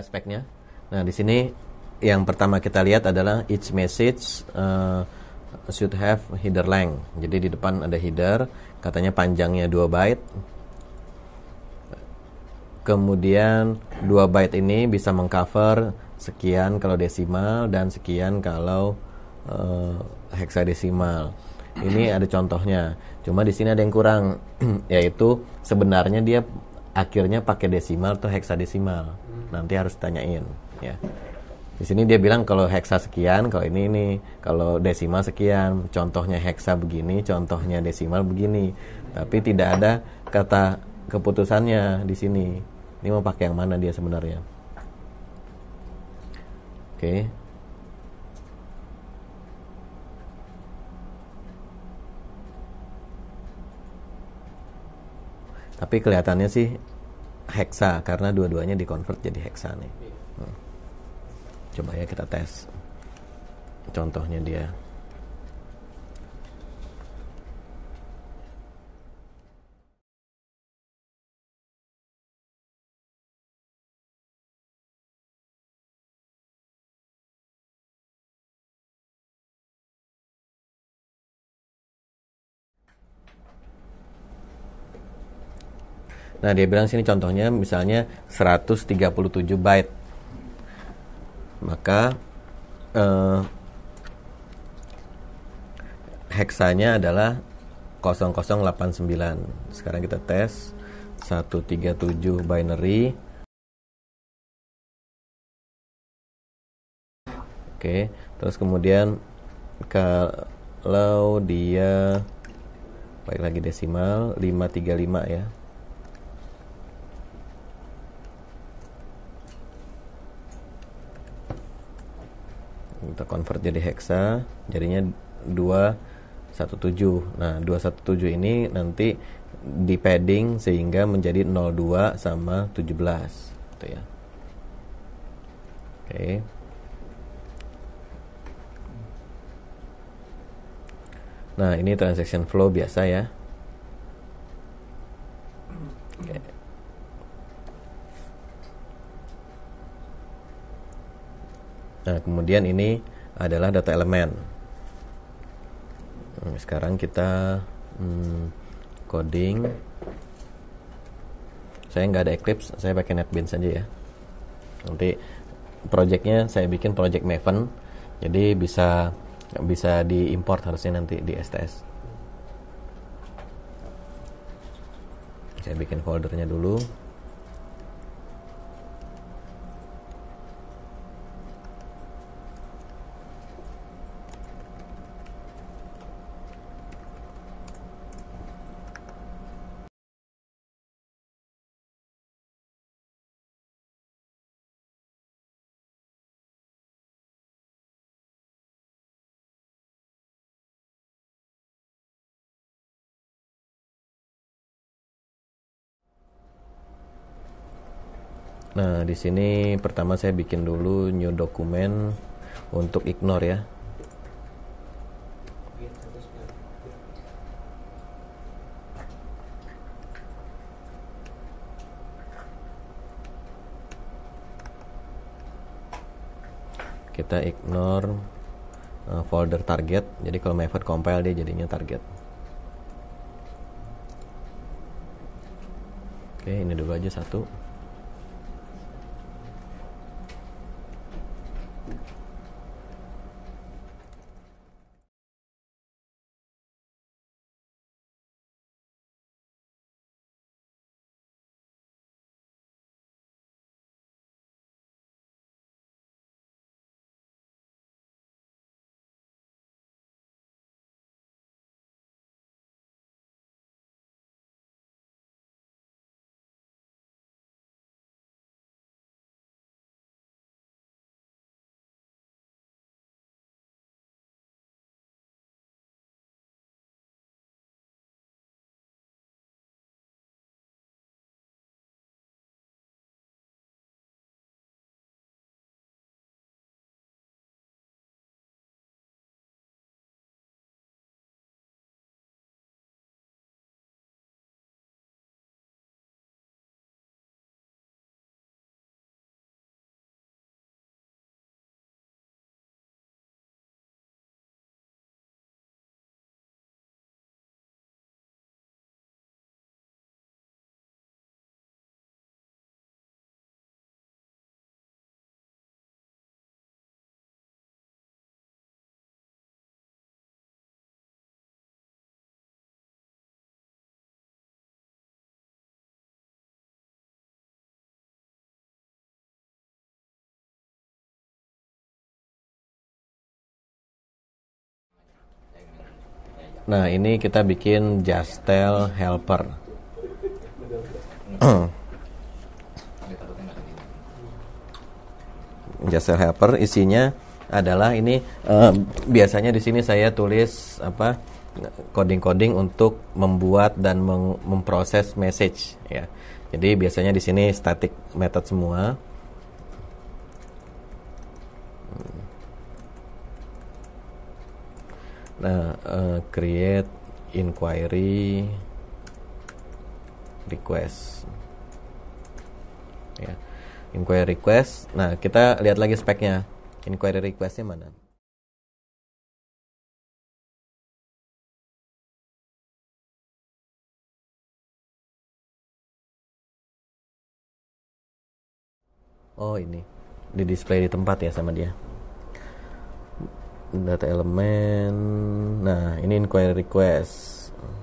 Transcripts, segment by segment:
speknya. Nah, di sini yang pertama kita lihat adalah each message should have header length. Jadi di depan ada header, katanya panjangnya 2 byte. Kemudian 2 byte ini bisa mengcover sekian kalau desimal dan sekian kalau heksadesimal. Ini ada contohnya. Cuma di sini ada yang kurang, yaitu sebenarnya dia akhirnya pakai desimal atau heksadesimal. Nanti harus tanyain, ya. Di sini dia bilang kalau heksa sekian, kalau ini, kalau desimal sekian. Contohnya heksa begini, contohnya desimal begini. Tapi tidak ada kata keputusannya di sini. Ini mau pakai yang mana dia sebenarnya? Oke. Tapi kelihatannya sih heksa karena dua-duanya dikonvert jadi heksa nih. Coba ya kita tes contohnya dia. Nah, dia bilang sini contohnya misalnya 137 byte. Maka heksanya adalah 0089. Sekarang kita tes 137 binary. Oke, terus kemudian kalau dia balik lagi desimal 535 ya. Kita convert jadi heksa, jadinya 217. Nah, 217 ini nanti di padding sehingga menjadi 02 sama 17 gitu ya. Oke. Nah, ini transaction flow biasa ya. Oke. Nah, kemudian ini adalah data elemen. Sekarang kita coding. Saya nggak ada Eclipse, saya pakai NetBeans aja ya. Nanti projectnya saya bikin project Maven, jadi bisa diimport harusnya nanti di STS. Saya bikin foldernya dulu. Nah, di sini pertama saya bikin dulu new document untuk ignore ya. Kita ignore folder target. Jadi kalau Maven compile dia jadinya target. Oke, ini dulu aja satu. Nah, ini kita bikin Justel helper. Justel helper isinya adalah ini biasanya di sini saya tulis apa coding-coding untuk membuat dan memproses message ya. Jadi biasanya di sini static method semua. Nah, create inquiry request. Ya. Inquiry request. Nah, kita lihat lagi speknya. Inquiry requestnya mana? Oh, ini. Di display di tempat ya sama dia. Data elemen. Nah, ini inquiry request.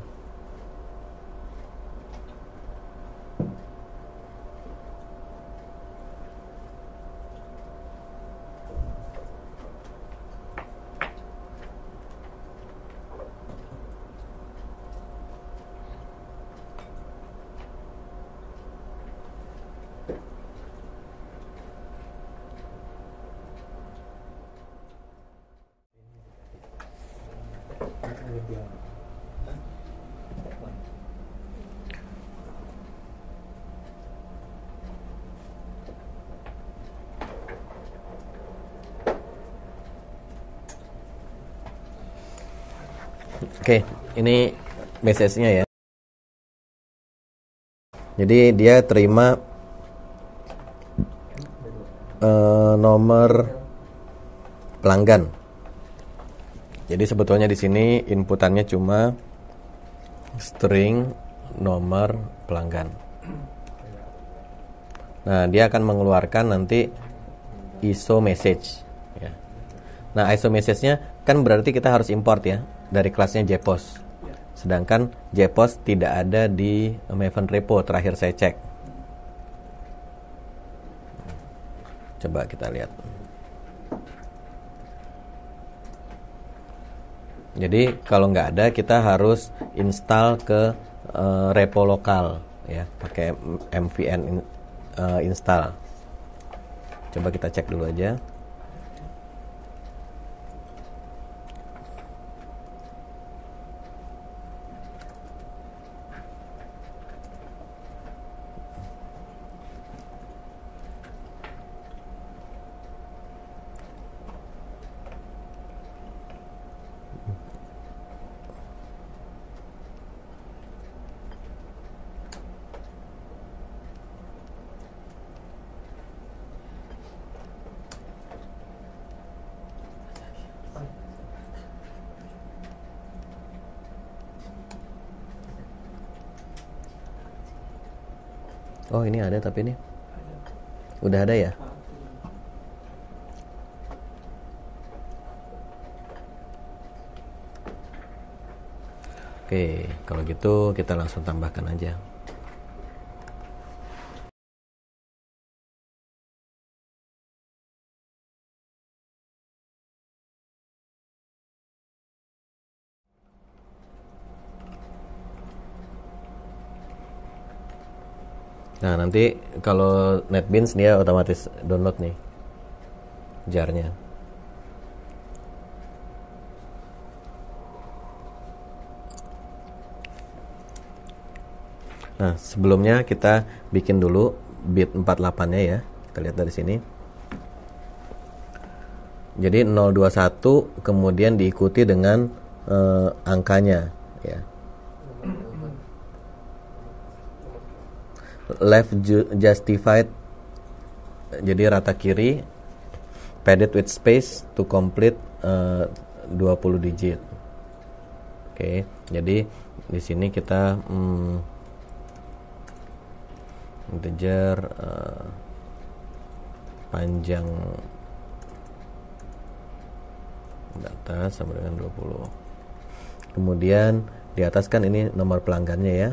Oke, ini message-nya ya. Jadi dia terima nomor pelanggan. Jadi sebetulnya di sini inputannya cuma string nomor pelanggan. Nah, dia akan mengeluarkan nanti ISO message ya. Nah, ISO message-nya kan berarti kita harus import ya dari kelasnya JPOS. Sedangkan JPOS tidak ada di Maven repo, terakhir saya cek. Coba kita lihat. Jadi kalau nggak ada kita harus install ke repo lokal ya, pakai mvn install. Coba kita cek dulu aja. Oh, ini ada tapi ini udah ada ya? Oke, kalau gitu kita langsung tambahkan aja. Nah, nanti kalau NetBeans dia otomatis download nih jar-nya. Nah, sebelumnya kita bikin dulu bit 48-nya ya. Kita lihat dari sini. Jadi 021 kemudian diikuti dengan angkanya ya. Left justified, jadi rata kiri, padded with space to complete 20 digit. Oke, jadi di sini kita integer panjang data sama dengan 20. Kemudian di atas kan ini nomor pelanggannya ya.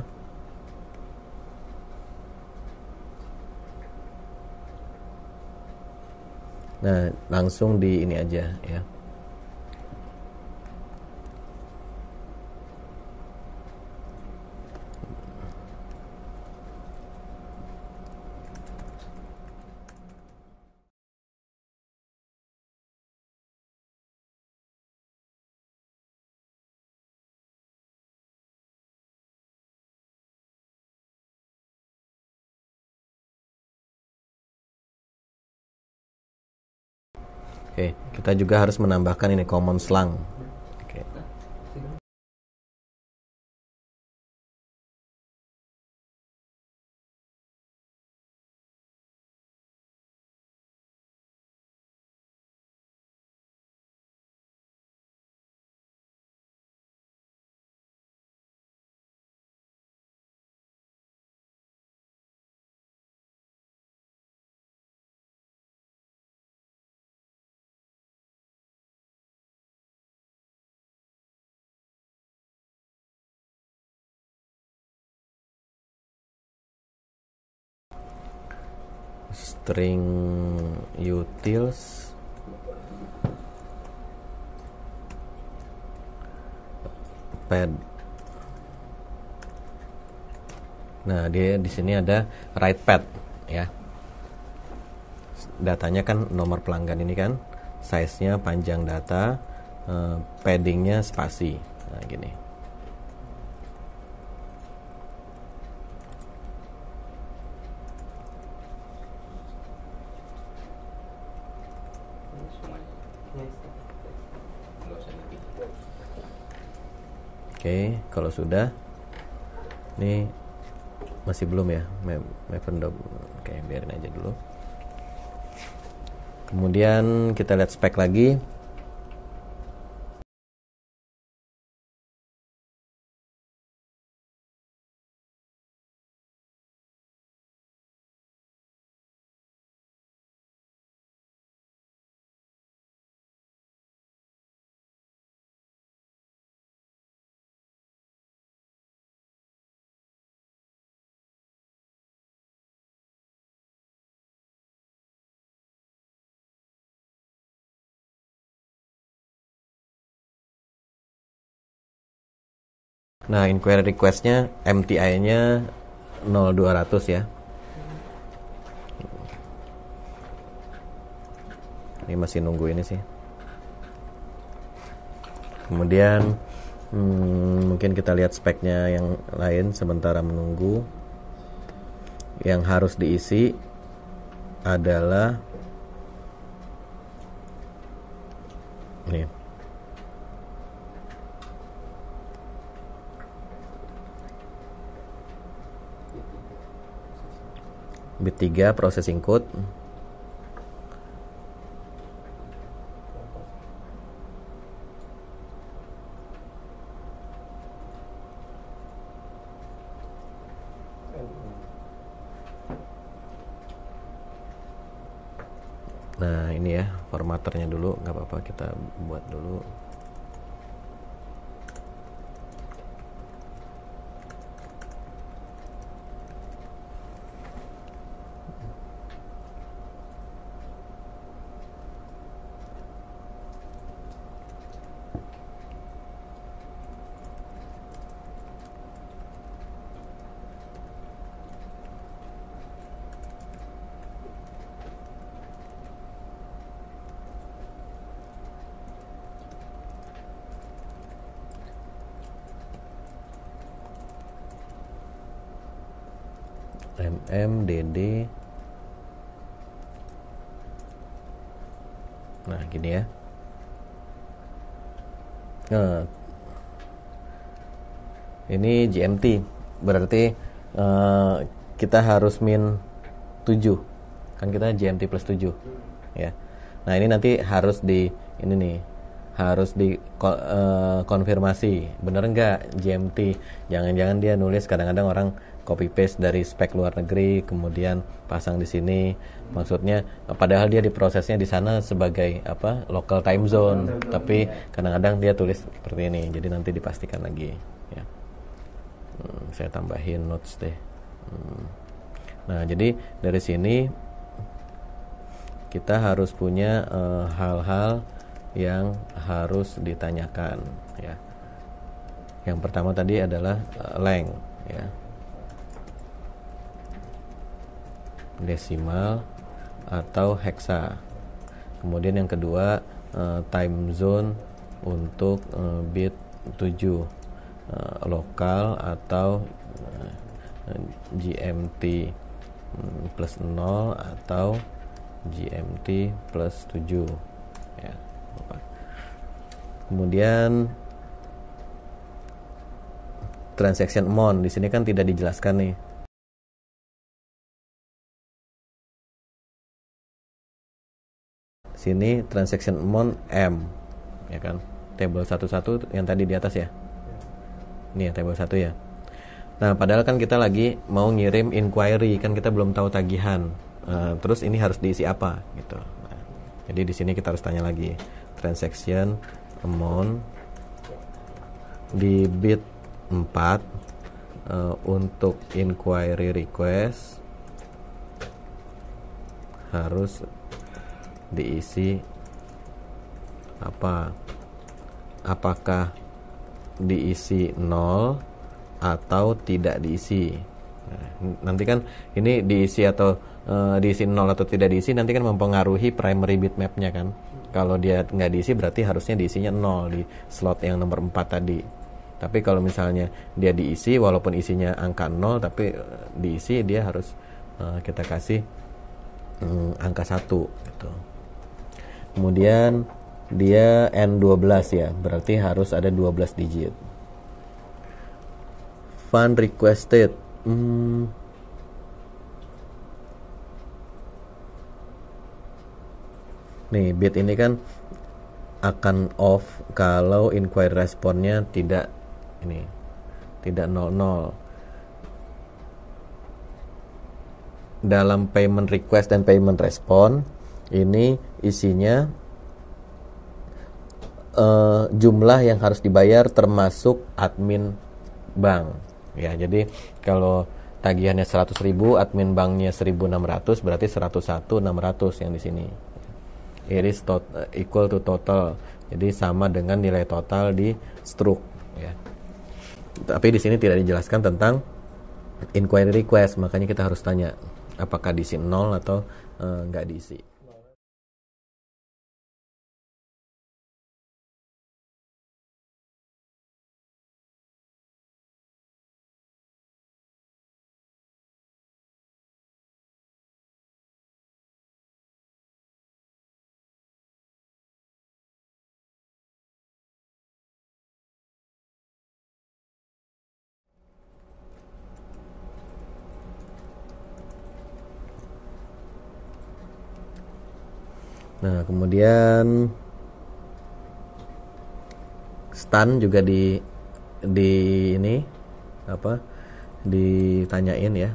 Nah, langsung di ini aja ya. Oke, kita juga harus menambahkan ini common slang. Oke. String utils pad. Nah, dia di sini ada write pad ya. Datanya kan nomor pelanggan ini kan, size-nya panjang data, padding-nya spasi. Nah, gini. Oke, kalau sudah, ini masih belum ya, Mapendo. Oke, biarin aja dulu. Kemudian kita lihat spek lagi. Nah, inquiry request-nya MTI-nya 0200 ya. Ini masih nunggu ini sih. Kemudian mungkin kita lihat speknya yang lain sementara menunggu. Yang harus diisi adalah ini. Bit 3 processing code. Nah, ini ya formaternya dulu, nggak apa-apa kita buat dulu. MMDD. Nah, gini ya. Nah, ini GMT, berarti kita harus min 7. Kan kita GMT plus 7 ya. Nah, ini nanti harus ini nih, harus konfirmasi bener nggak GMT. Jangan-jangan dia nulis, kadang-kadang orang copy paste dari spek luar negeri kemudian pasang di sini, maksudnya padahal dia diprosesnya di sana sebagai local time zone, tapi kadang-kadang dia tulis seperti ini. Jadi nanti dipastikan lagi ya. Saya tambahin notes deh. Nah, jadi dari sini kita harus punya hal-hal yang harus ditanyakan ya. Yang pertama tadi adalah length ya, desimal atau hexa. Kemudian yang kedua time zone untuk bit 7, lokal atau GMT plus 0 atau GMT plus 7. ya. Kemudian transaction amount di sini kan tidak dijelaskan nih. Sini transaction amount M, ya kan? Table 11 yang tadi di atas ya. Ini ya table 1 ya. Nah, padahal kan kita lagi mau ngirim inquiry, kan kita belum tahu tagihan. Terus ini harus diisi apa gitu. Nah, jadi di sini kita harus tanya lagi. Transaction amount di bit 4 untuk inquiry request harus diisi apa? Apakah diisi 0 atau tidak diisi? Nah, nanti kan ini diisi atau diisi 0 atau tidak diisi nanti kan mempengaruhi primary bitmap-nya kan. Kalau dia nggak diisi berarti harusnya diisinya 0 di slot yang nomor 4 tadi. Tapi kalau misalnya dia diisi walaupun isinya angka 0 tapi diisi, dia harus kita kasih angka 1 gitu. Kemudian dia N12 ya, berarti harus ada 12 digit. Fund requested. Nih, bit ini kan akan off kalau inquiry responnya tidak 00. Dalam payment request dan payment respon ini isinya jumlah yang harus dibayar termasuk admin bank. Ya, jadi kalau tagihannya 100.000, admin banknya 1.600, berarti 101.600 yang di sini. It is equal to total. Jadi sama dengan nilai total di struk ya. Tapi di sini tidak dijelaskan tentang inquiry request, makanya kita harus tanya apakah diisi 0 atau nggak diisi. Nah, kemudian stun juga di ini ditanyain ya.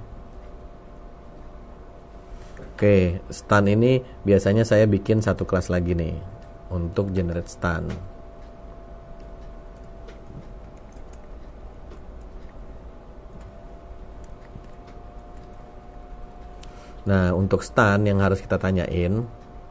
Oke, stun ini biasanya saya bikin satu kelas lagi nih untuk generate stun. Nah, untuk stun yang harus kita tanyain,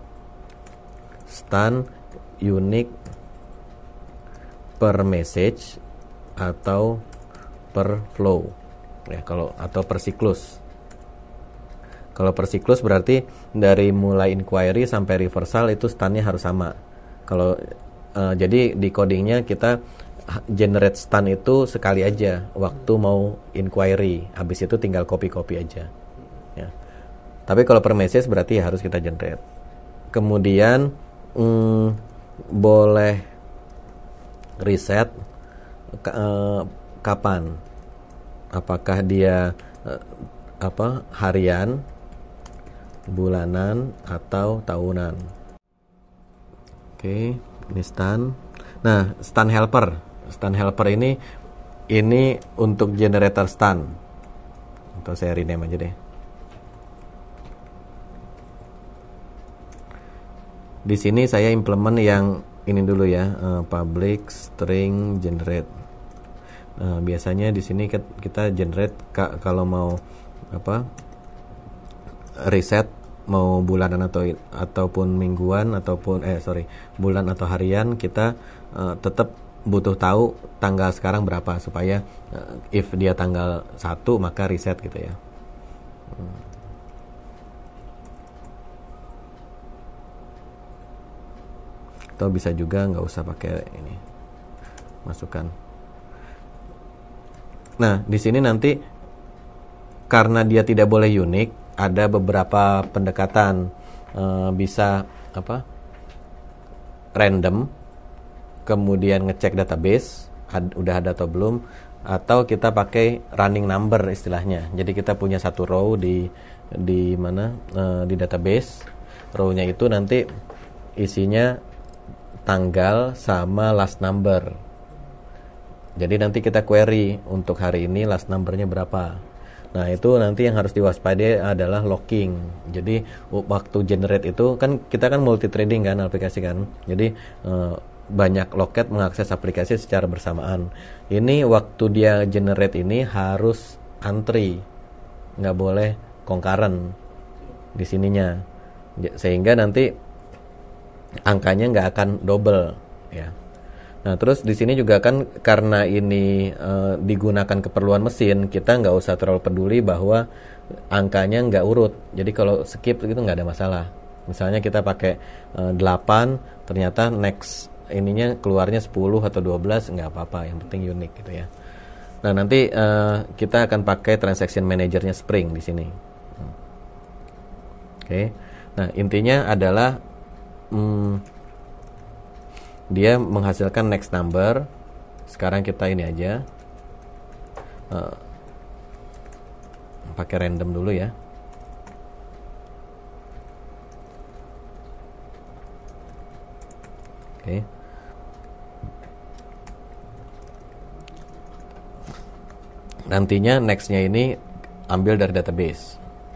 stun unique per message atau per flow ya, kalau atau per siklus. Kalau per siklus berarti dari mulai inquiry sampai reversal itu stunnya harus sama. Kalau jadi di codingnya kita generate stun itu sekali aja waktu mau inquiry, habis itu tinggal copy aja ya. Tapi kalau per message berarti harus kita generate. Kemudian boleh riset kapan, apakah dia harian, bulanan atau tahunan. Oke, ini stun. Nah, stun helper ini untuk generator stun, atau saya rename aja deh. Di sini saya implement yang ini dulu ya, public string generate. Biasanya di sini kita generate kalau mau reset, mau bulanan ataupun mingguan ataupun bulan atau harian, kita tetap butuh tahu tanggal sekarang berapa supaya if dia tanggal 1 maka reset gitu ya. Atau bisa juga nggak usah pakai ini, masukkan. Nah, di sini nanti karena dia tidak boleh unik, ada beberapa pendekatan. Bisa random, kemudian ngecek database udah ada atau belum, atau kita pakai running number istilahnya. Jadi kita punya satu row di mana di database. Row-nya itu nanti isinya tanggal sama last number. Jadi nanti kita query untuk hari ini last numbernya berapa. Nah itu nanti yang harus diwaspadai adalah locking. Jadi waktu generate itu kan kita kan multi threading kan aplikasi kan. Jadi banyak loket mengakses aplikasi secara bersamaan. Ini waktu dia generate ini harus antri, nggak boleh concurrent di sininya, sehingga nanti angkanya nggak akan double ya. Nah terus di sini juga kan karena ini digunakan keperluan mesin, kita nggak usah terlalu peduli bahwa angkanya nggak urut. Jadi kalau skip itu nggak ada masalah. Misalnya kita pakai 8, ternyata next ininya keluarnya 10 atau 12, nggak apa-apa, yang penting unik gitu ya. Nah nanti kita akan pakai transaction manajernya Spring di sini. Oke. Nah intinya adalah dia menghasilkan next number. Sekarang kita ini aja pakai random dulu ya. Oke. Nantinya nextnya ini ambil dari database.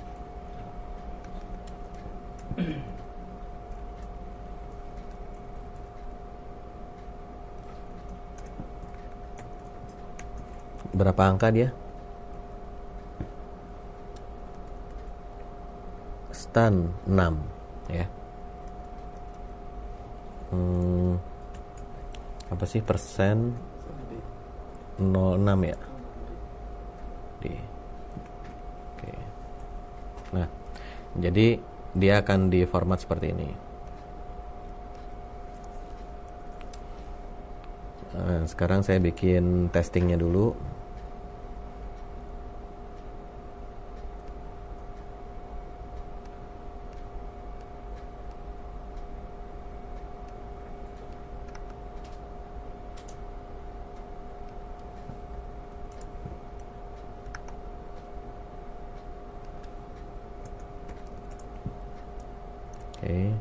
Berapa angka dia? Stan 6 ya. Apa sih persen 06 ya? Oke. Nah, jadi dia akan di format seperti ini. Nah, sekarang saya bikin testingnya dulu. Oke.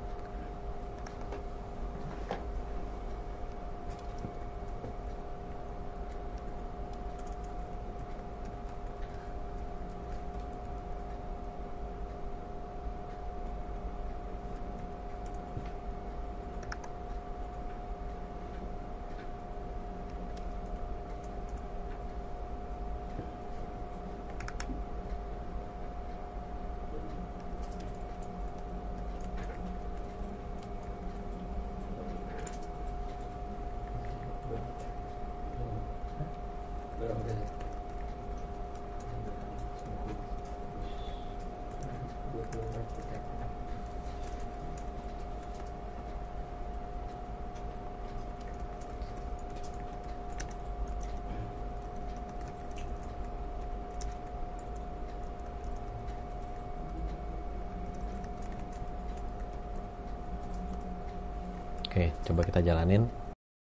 Oke, coba kita jalanin.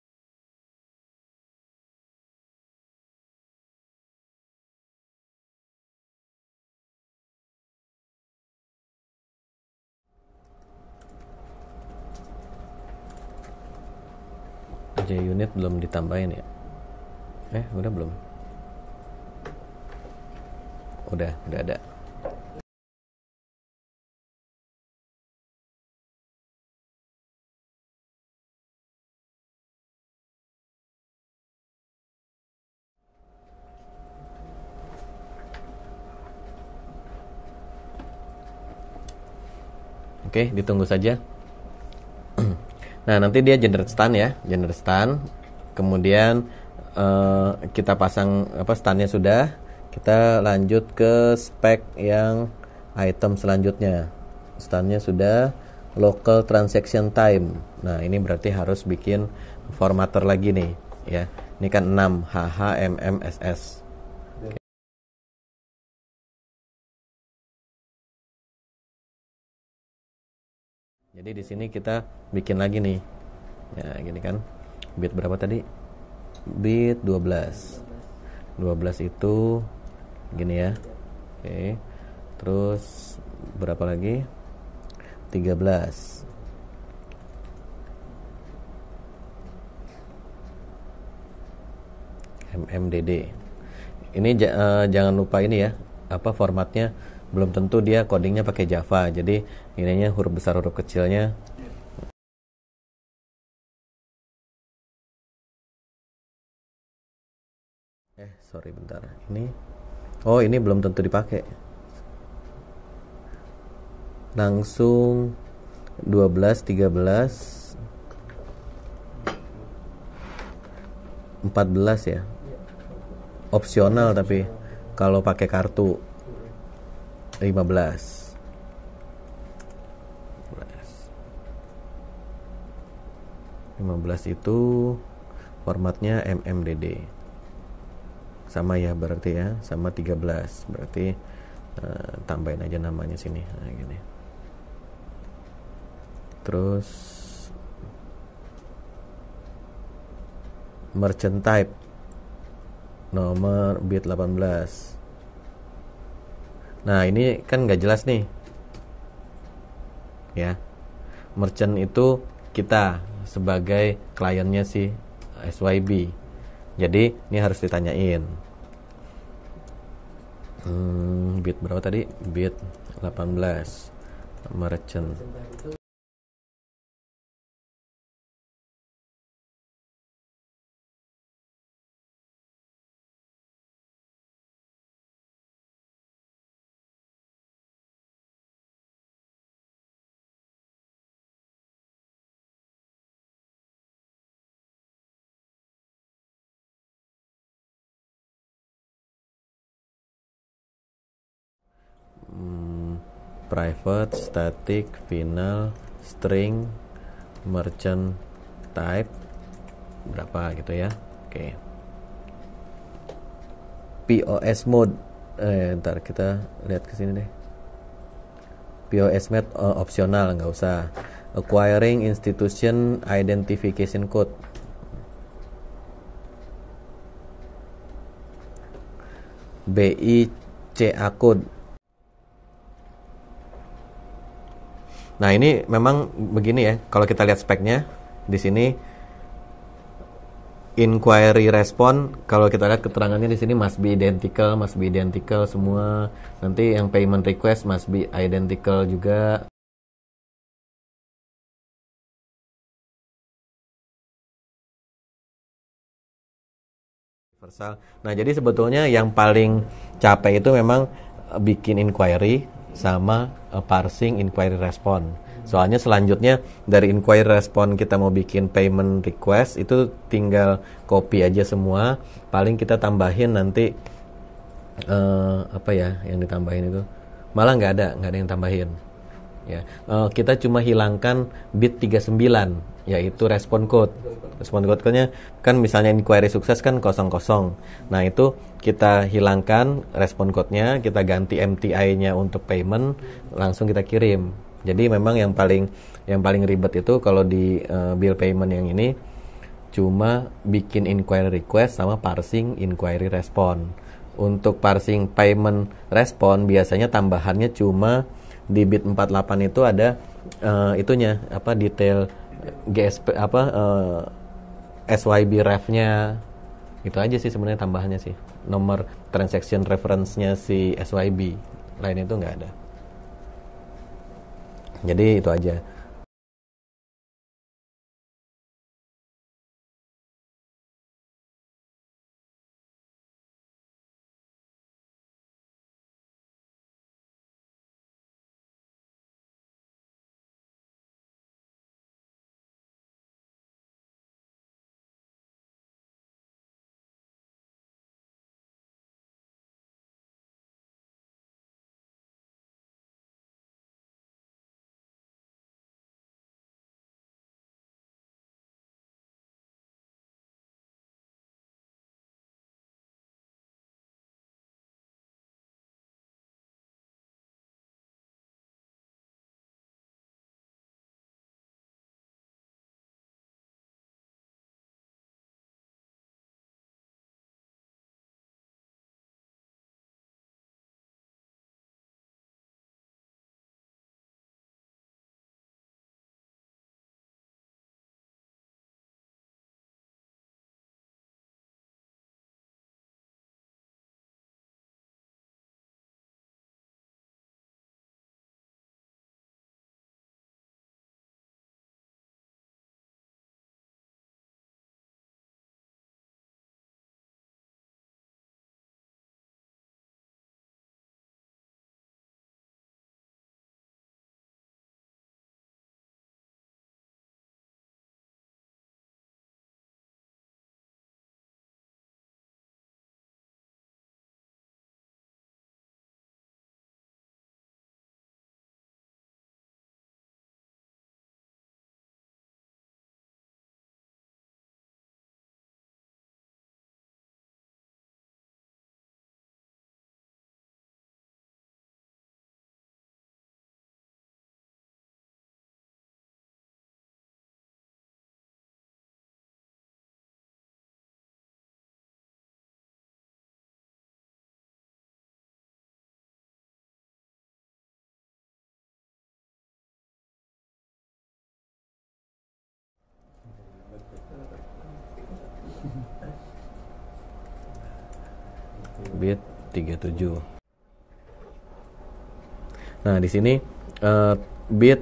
JUnit belum ditambahin ya? Udah belum? Udah ada. Oke, ditunggu saja. Nah, nanti dia generate stan ya, generate stan. Kemudian kita pasang stannya sudah. Kita lanjut ke spek yang item selanjutnya. Stannya sudah, local transaction time. Nah, ini berarti harus bikin formatter lagi nih, ya. Ini kan 6 HHMMSS. Jadi di sini kita bikin lagi nih Ya, gini kan. Bit berapa tadi? Bit 12. 12 itu gini ya. Oke. Terus berapa lagi? 13. MMDD. Ini jangan lupa ini ya, apa formatnya belum tentu dia codingnya pakai Java. Jadi ininya huruf besar huruf kecilnya. Sorry bentar. Ini belum tentu dipakai. Langsung 12, 13, 14 ya. Opsional tapi kalau pakai kartu 15. 15 itu formatnya MMDD. Sama ya berarti ya, sama 13. Berarti tambahin aja namanya sini. Nah, gini. Terus merchant type nomor bit 18. Nah, ini kan nggak jelas nih. Ya. Merchant itu kita sebagai kliennya si SYB. Jadi, ini harus ditanyain. Bit berapa tadi? Bit 18. Merchant. Private, static, final, string, merchant type berapa gitu ya. Oke. POS mode. Ntar kita lihat ke sini deh. POS mode opsional, nggak usah. Acquiring institution identification code. BICA code. Nah, ini memang begini ya. Kalau kita lihat speknya di sini inquiry response, kalau kita lihat keterangannya di sini must be identical semua. Nanti yang payment request must be identical juga. Universal. Nah, jadi sebetulnya yang paling capek itu memang bikin inquiry sama parsing inquiry response. Soalnya selanjutnya dari inquiry response kita mau bikin payment request itu tinggal copy aja semua. Paling kita tambahin nanti apa ya yang ditambahin itu? Malah nggak ada yang tambahin. Ya, kita cuma hilangkan bit 39 yaitu respon code. Respon code-nya kan misalnya inquiry sukses kan 00. Nah, itu kita hilangkan respon code-nya, kita ganti MTI-nya untuk payment, langsung kita kirim. Jadi memang yang paling ribet itu kalau di bill payment yang ini cuma bikin inquiry request sama parsing inquiry response. Untuk parsing payment response biasanya tambahannya cuma di bit 48 itu ada itunya apa detail GSP apa SYB ref-nya. Itu aja sih sebenarnya tambahannya sih. Nomor transaction reference-nya si SYB. Lain itu nggak ada. Jadi itu aja. bit 37. Nah, di sini bit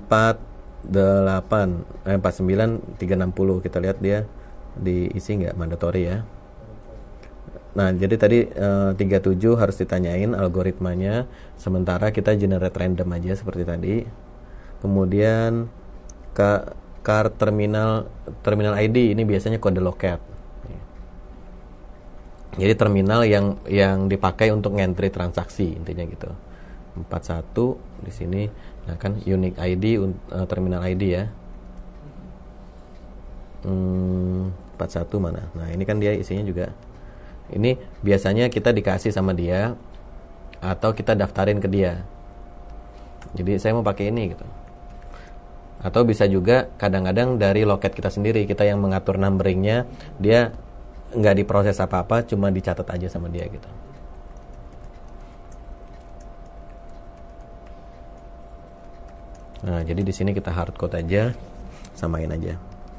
49 360, kita lihat dia diisi nggak, mandatory ya. Nah, jadi tadi 37 harus ditanyain algoritmanya, sementara kita generate random aja seperti tadi. Kemudian card terminal ID ini biasanya kode loket. Jadi terminal yang dipakai untuk ngentry transaksi, intinya gitu. 41 di sini. Nah, kan unique ID, terminal ID ya. 41 mana? Nah, ini kan dia isinya juga. Ini biasanya kita dikasih sama dia atau kita daftarin ke dia. Jadi saya mau pakai ini gitu. Atau bisa juga kadang-kadang dari loket kita sendiri, kita yang mengatur numberingnya, dia nggak diproses apa-apa, cuma dicatat aja sama dia gitu. Nah, jadi di sini kita hardcode aja, samain aja.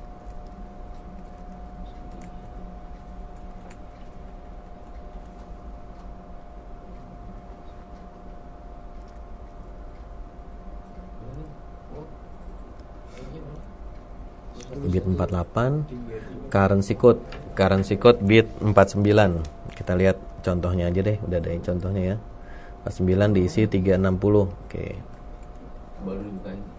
Bit 48, currency code bit 49. Kita lihat contohnya aja deh, udah ada contohnya ya. 49 diisi 360. Oke. Baru dibukain.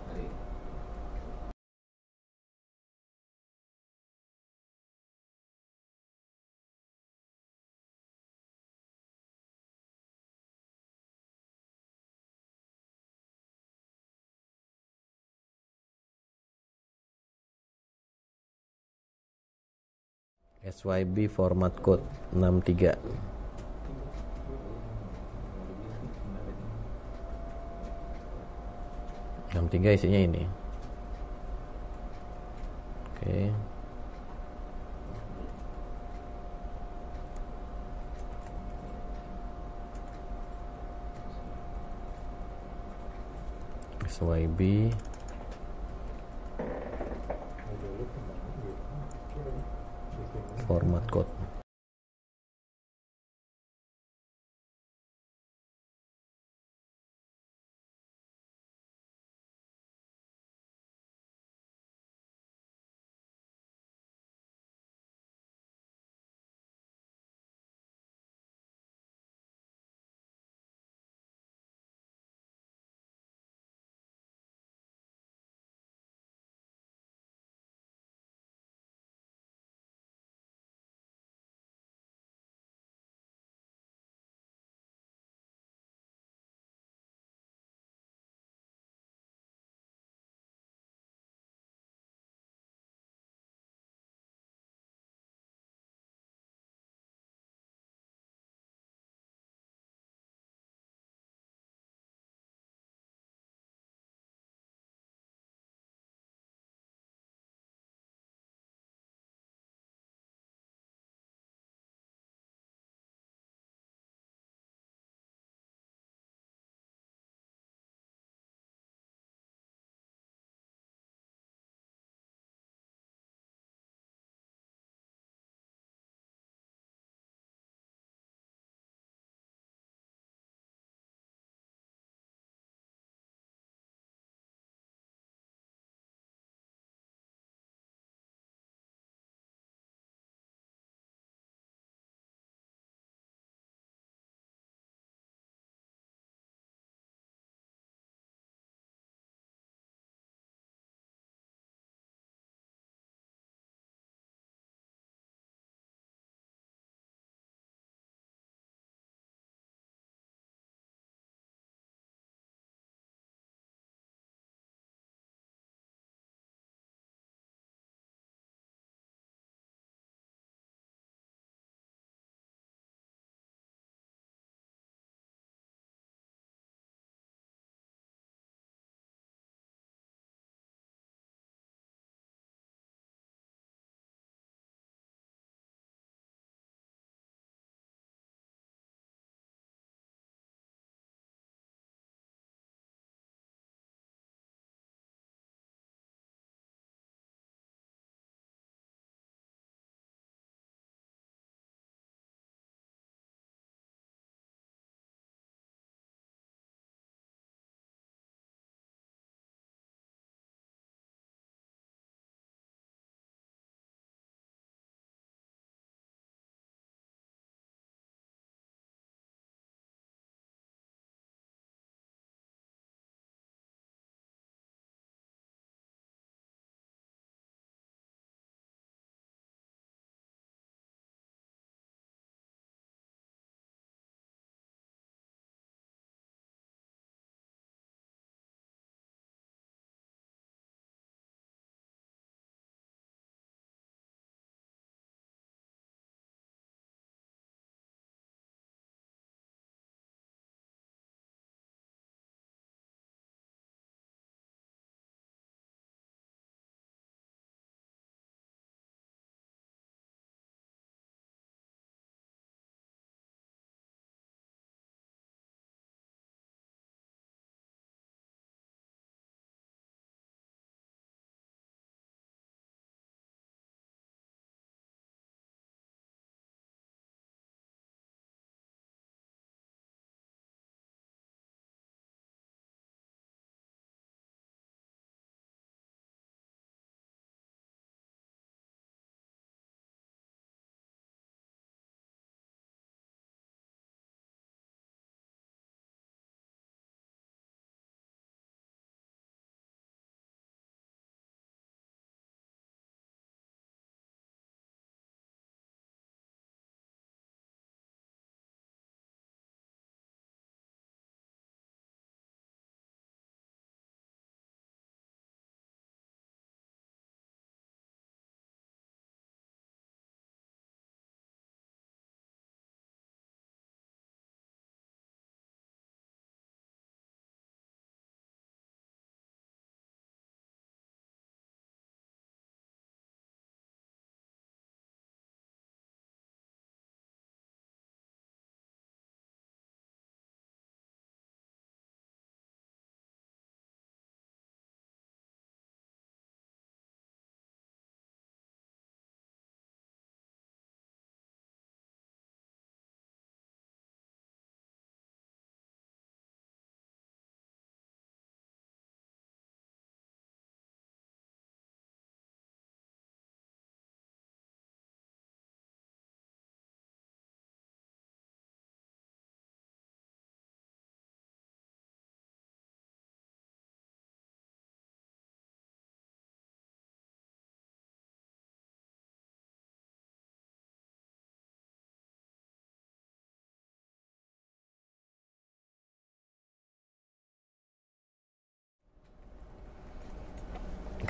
SYB format code 63. Isinya ini. Oke. SYB format code.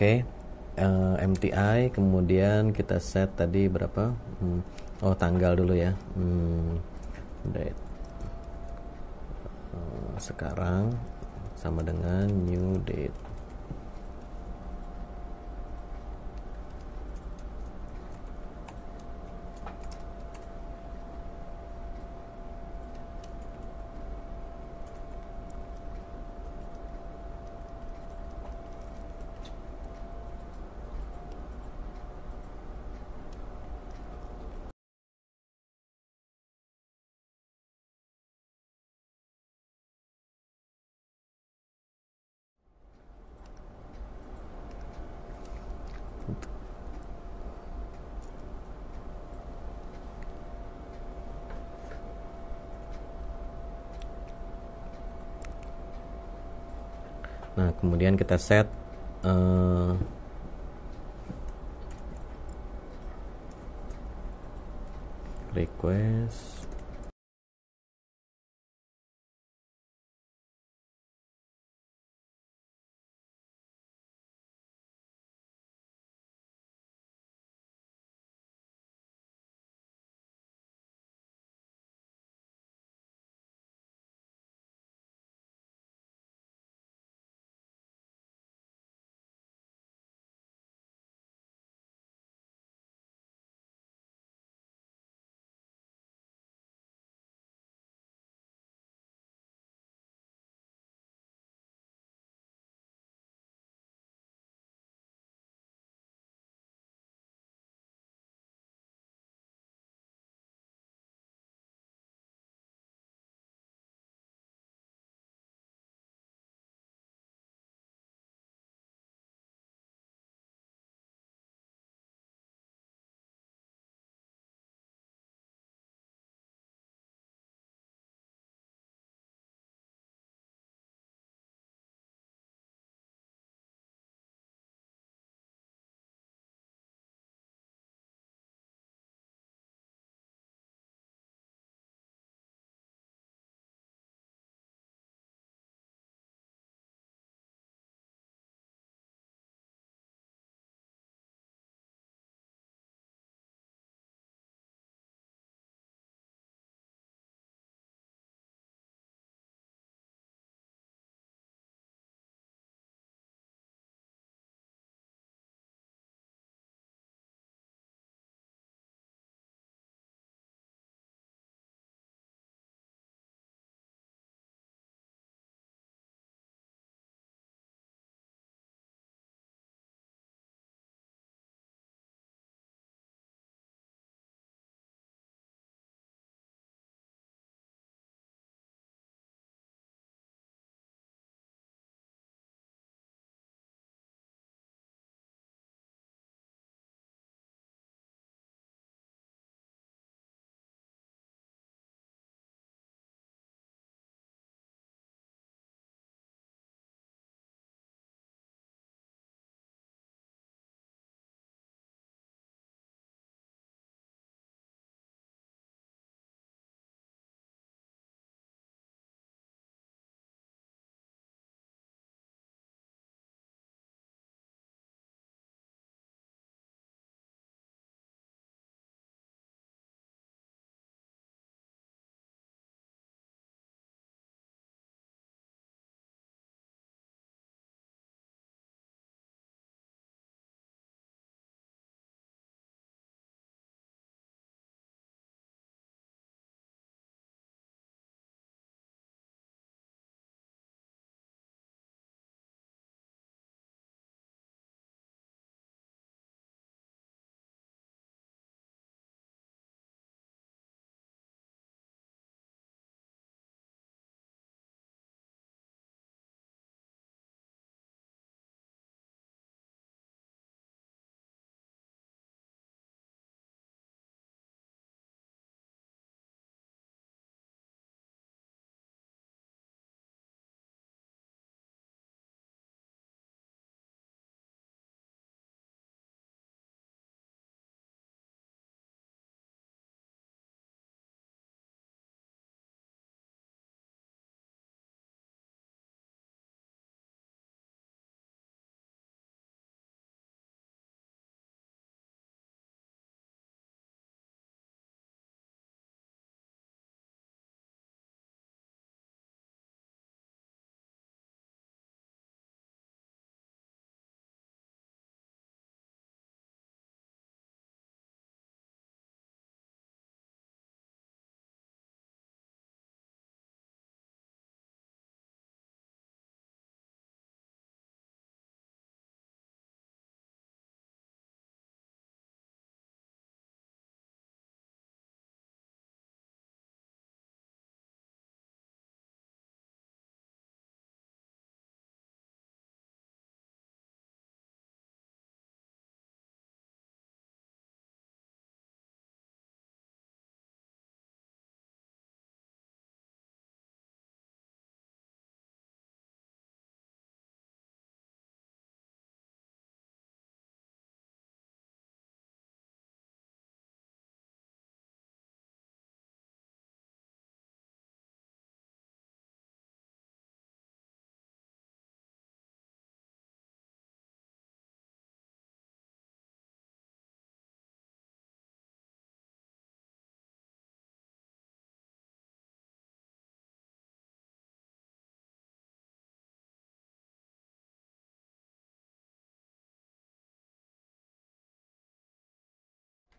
Oke, MTI, kemudian kita set tadi berapa? Oh, tanggal dulu ya. Date. Sekarang sama dengan new date. Nah, kemudian kita set request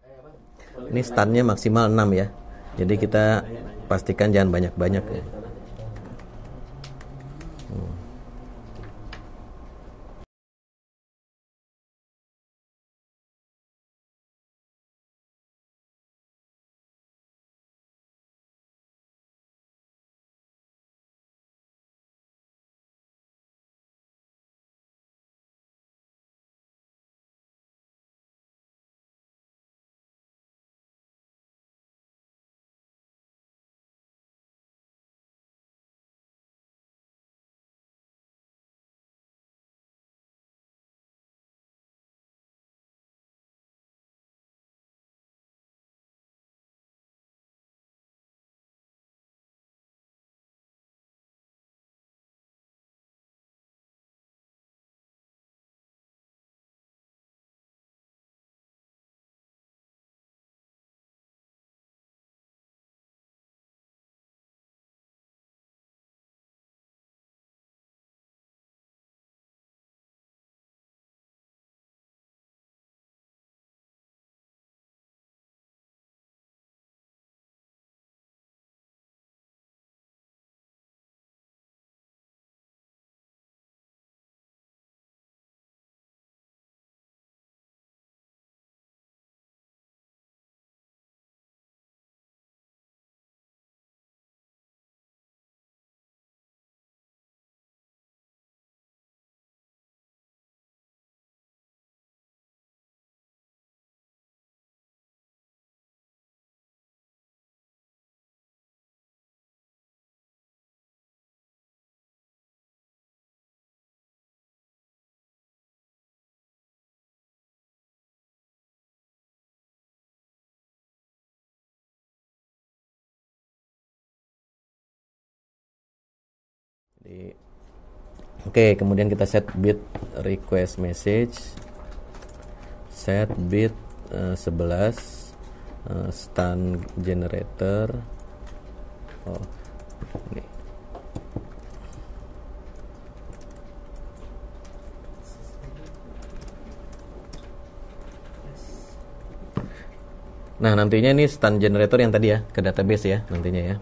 Ini stunnya maksimal 6 ya. Jadi kita pastikan jangan banyak-banyak ya. Jadi, oke, kemudian kita set bit request message, set bit 11, stun generator. Oh, ini. Nah, nantinya ini stun generator yang tadi ya, ke database ya nantinya ya.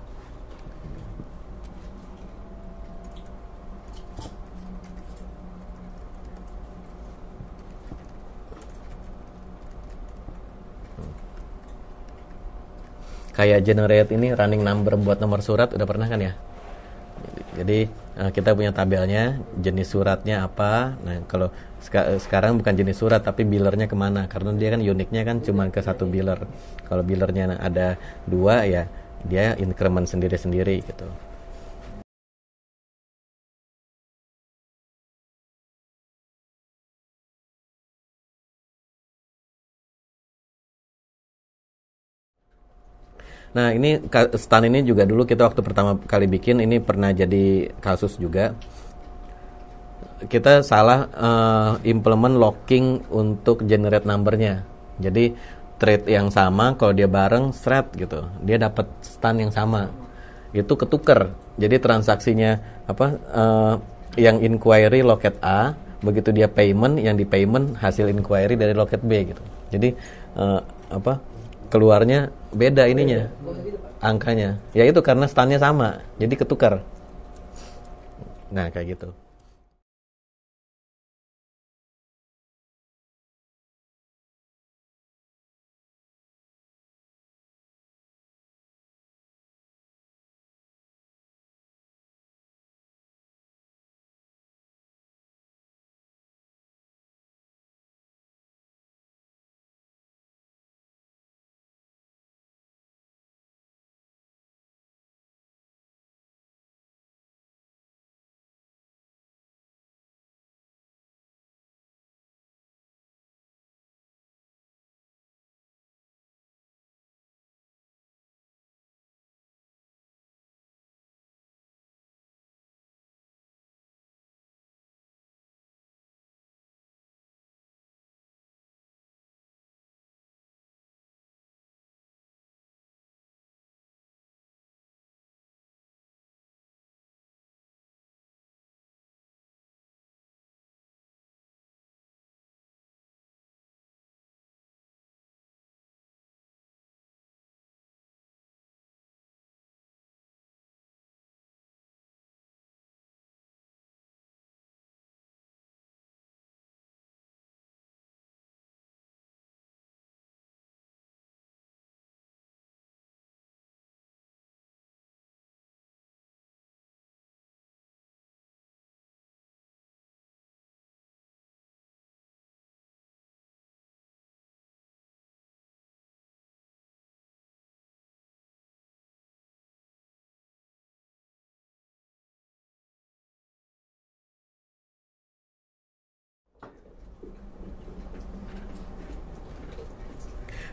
Kayak generate ini running number buat nomor surat udah pernah kan ya? Jadi kita punya tabelnya, jenis suratnya apa. Nah, kalau sekarang bukan jenis surat tapi billernya kemana? Karena dia kan uniknya kan cuma ke satu biller. Kalau billernya ada 2 ya dia increment sendiri-sendiri gitu. Nah, ini stun ini juga dulu kita waktu pertama kali bikin ini pernah jadi kasus juga. Kita salah implement locking untuk generate numbernya. Jadi thread yang sama kalau dia bareng thread gitu, dia dapat stun yang sama. Itu ketuker. Jadi transaksinya apa yang inquiry loket A, begitu dia payment yang di payment hasil inquiry dari loket B gitu. Jadi apa keluarnya beda ininya angkanya. Ya itu karena stunnya sama. Jadi ketukar. Nah, kayak gitu.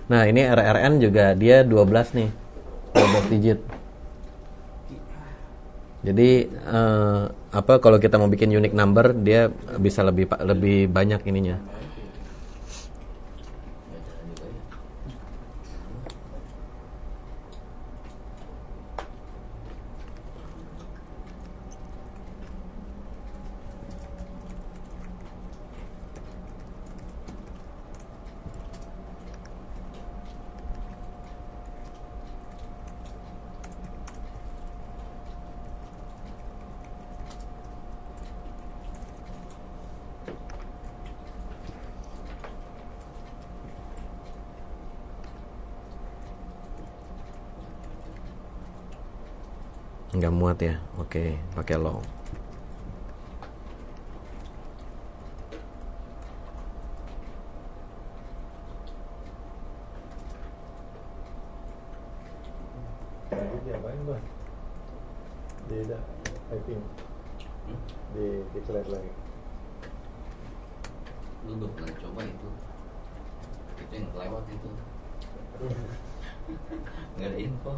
Nah, ini RRN juga dia 12 nih. 12 digit. Jadi apa kalau kita mau bikin unique number dia bisa lebih banyak ininya. Nggak muat ya. Oke, pakai long. Lanjut diapain bang? Typing di slide lagi. Lu udah pernah coba itu yang kelewat itu nggak ada info.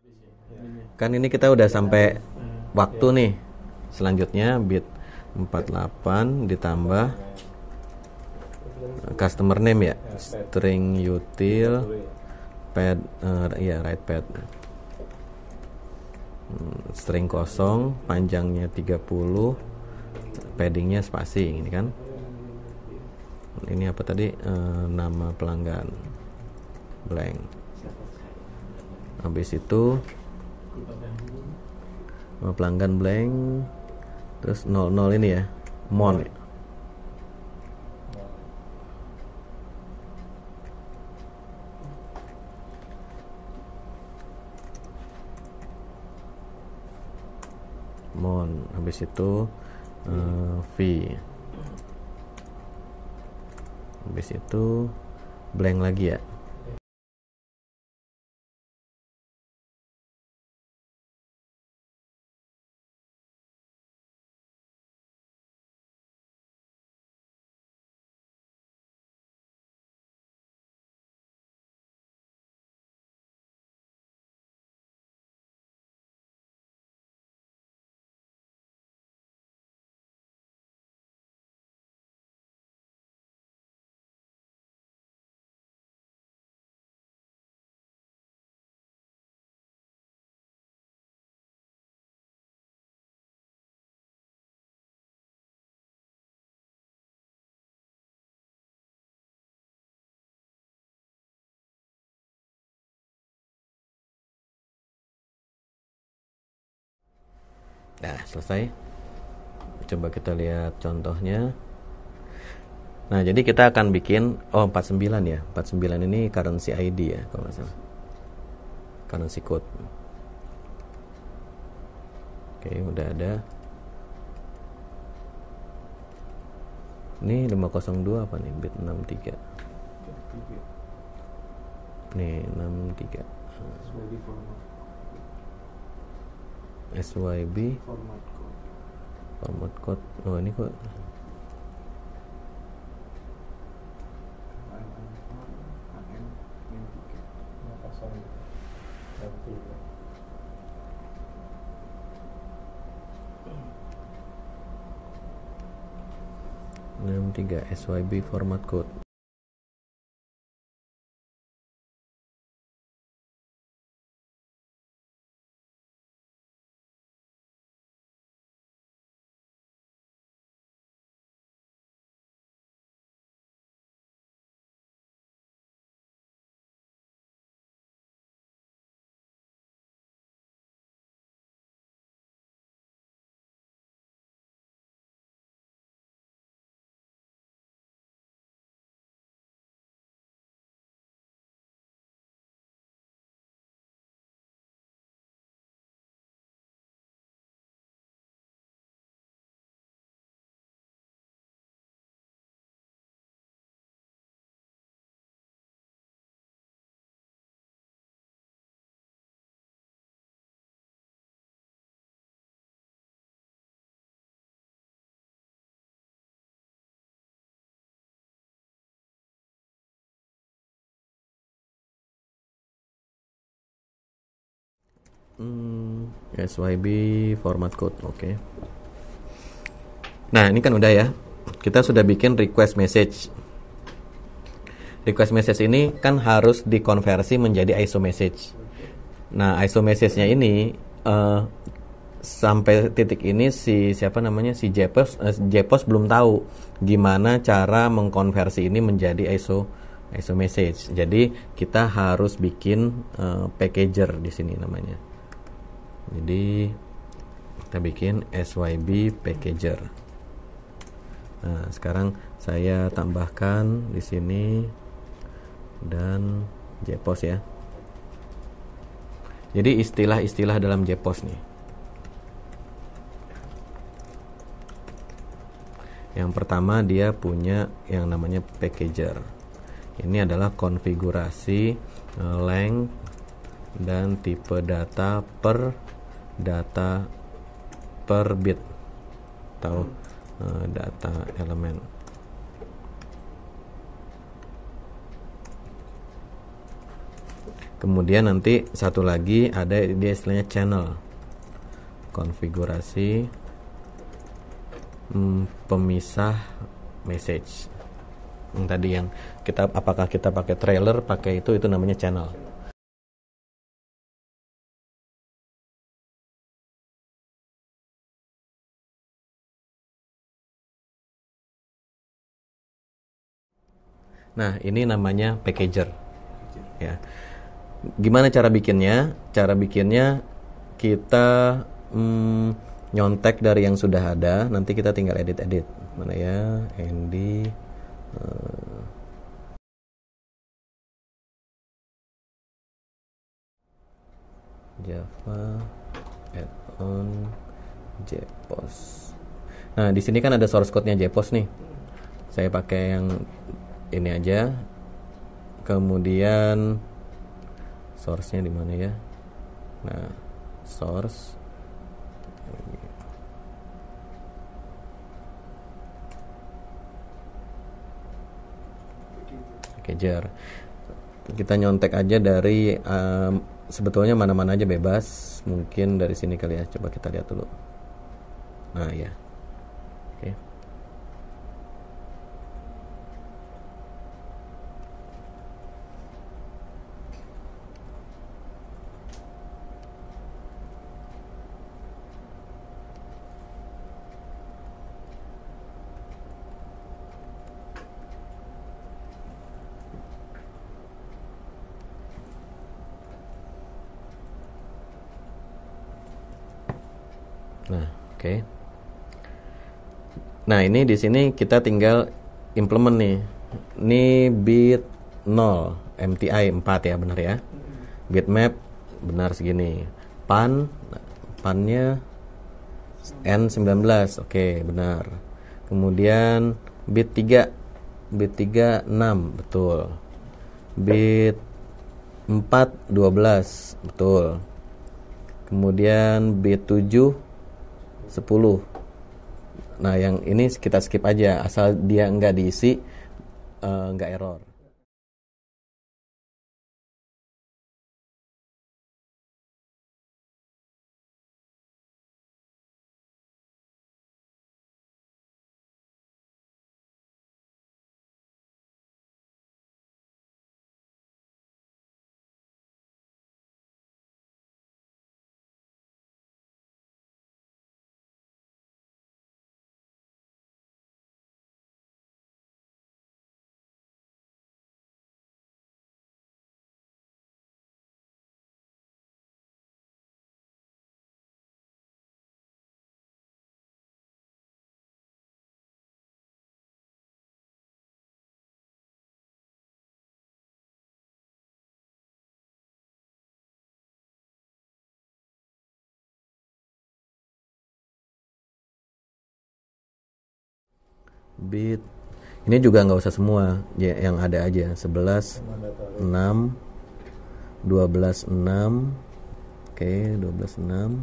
Kan ini kita udah sampai waktu nih. Selanjutnya bit 48 ditambah customer name ya, string util pad ya write pad. String kosong, panjangnya 30, paddingnya spasi ini kan. Ini apa tadi? Nama pelanggan blank. Habis itu nama pelanggan blank, terus 00 ini ya, mon. Mon, habis itu V, habis itu blank lagi ya. Nah, selesai. Coba kita lihat contohnya. Nah, jadi kita akan bikin 49 ya. 49 ini currency ID ya, kalau nggak salah. Currency code. Oke, udah ada. Ini 502 apa nih? Bit 63. Nih, 63. SYB format code. Oh, ini kok tiga SYB format code. SYB format code. Oke. Nah, ini kan udah ya. Kita sudah bikin request message. Request message ini kan harus dikonversi menjadi ISO message. Nah, ISO message-nya ini sampai titik ini si JPOS belum tahu gimana cara mengkonversi ini menjadi ISO message. Jadi kita harus bikin packager di sini namanya. Jadi kita bikin SYB packager. Nah, sekarang saya tambahkan di sini dan JPOS ya. Jadi istilah-istilah dalam JPOS nih. Yang pertama dia punya yang namanya packager. Ini adalah konfigurasi length dan tipe data per bit atau data elemen. Kemudian nanti satu lagi ada dia istilahnya channel. Konfigurasi pemisah message. Tadi yang kita, apakah kita pakai trailer, pakai itu namanya channel. Nah, ini namanya packager. Ya. Gimana cara bikinnya? Cara bikinnya kita nyontek dari yang sudah ada, nanti kita tinggal edit-edit. Mana ya? Andy Java add-on JPOS. Nah, di sini kan ada source code-nya JPOS nih. Saya pakai yang ini aja. Kemudian source-nya di mana ya? Nah, source packager. Kita nyontek aja dari sebetulnya mana-mana aja bebas. Mungkin dari sini kali ya. Coba kita lihat dulu. Nah, ya. Oke. Nah, oke. Nah, ini di sini kita tinggal implement nih. Ini bit 0, MTI 4 ya, benar ya. Bitmap benar segini. Pan-nya N19. Oke, benar. Kemudian bit 3 6, betul. Bit 4 12, betul. Kemudian bit 7 10. Nah, yang ini kita skip aja, asal dia nggak diisi, nggak error. Bit ini juga nggak usah semua ya, yang ada aja 11 6 12 6. Oke, 12 6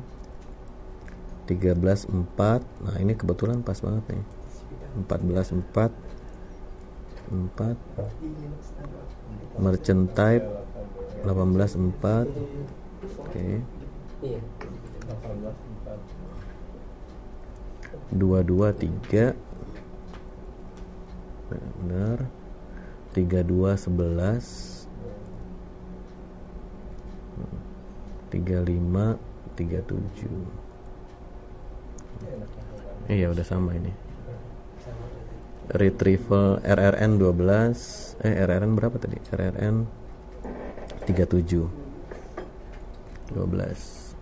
13 4. Nah, ini kebetulan pas banget nih. 14 4 4. Merchant type 18 4. Oke. 22 3. Benar. 32 11. 35 37. Iya, udah sama ini. Retrieval RRN 12. RRN berapa tadi? RRN 37 12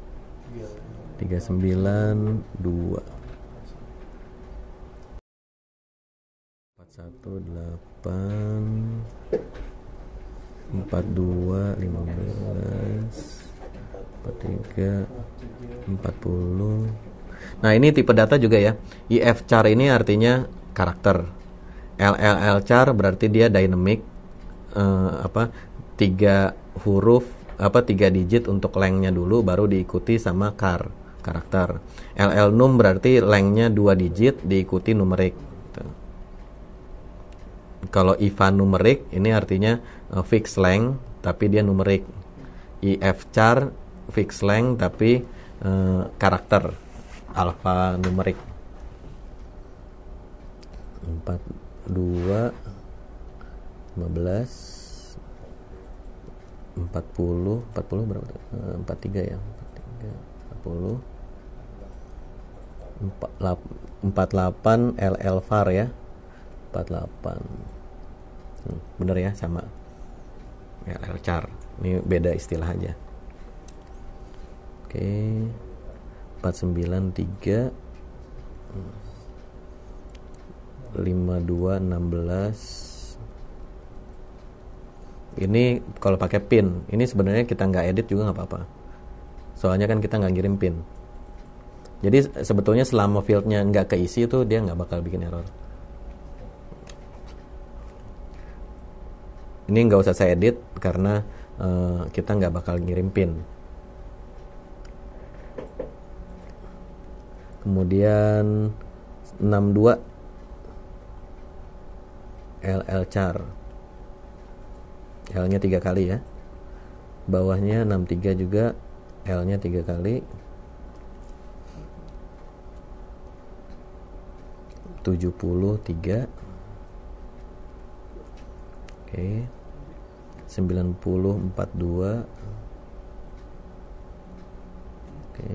39 2 41 8 42 15 43 40. Nah, ini tipe data juga ya. IF char ini artinya karakter. LLL char berarti dia dynamic, 3 huruf 3 digit untuk lengthnya dulu, baru diikuti sama karakter. LL num berarti lengthnya 2 digit diikuti numerik. Kalau IVA numerik ini artinya fixed length, tapi dia numerik. if char fixed length tapi karakter alfa numerik. 42 15 40 berapa tuh? 43 ya. 43 40 48 LL var ya. 48. Bener ya, sama. LL char. Ini beda istilah aja. Oke. 493 52 16. Ini kalau pakai pin, ini sebenarnya kita nggak edit juga nggak apa-apa. Soalnya kan kita nggak ngirim pin. Jadi sebetulnya selama fieldnya nggak keisi itu dia nggak bakal bikin error. Ini nggak usah saya edit karena kita nggak bakal ngirim pin. Kemudian 62 LL char. L-nya 3 kali ya. Bawahnya 63 juga, L-nya 3 kali. 73. Oke. 90 42. Oke.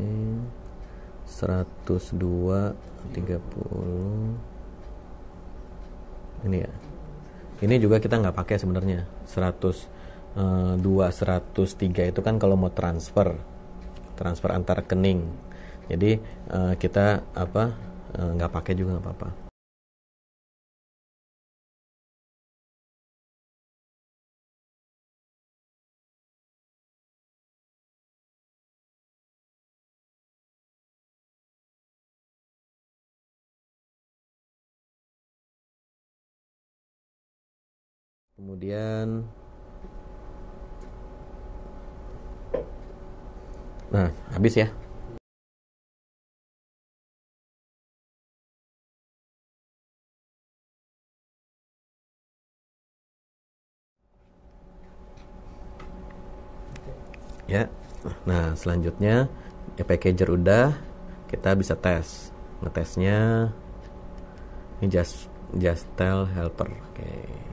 102 30. Ini ya. Ini juga kita nggak pakai sebenarnya. 102 103 itu kan kalau mau transfer antar rekening. Jadi kita nggak pakai juga nggak apa-apa. Kemudian habis ya. Ya. Nah, selanjutnya packager udah, kita bisa tes. Ngetesnya ini just tell helper. Oke.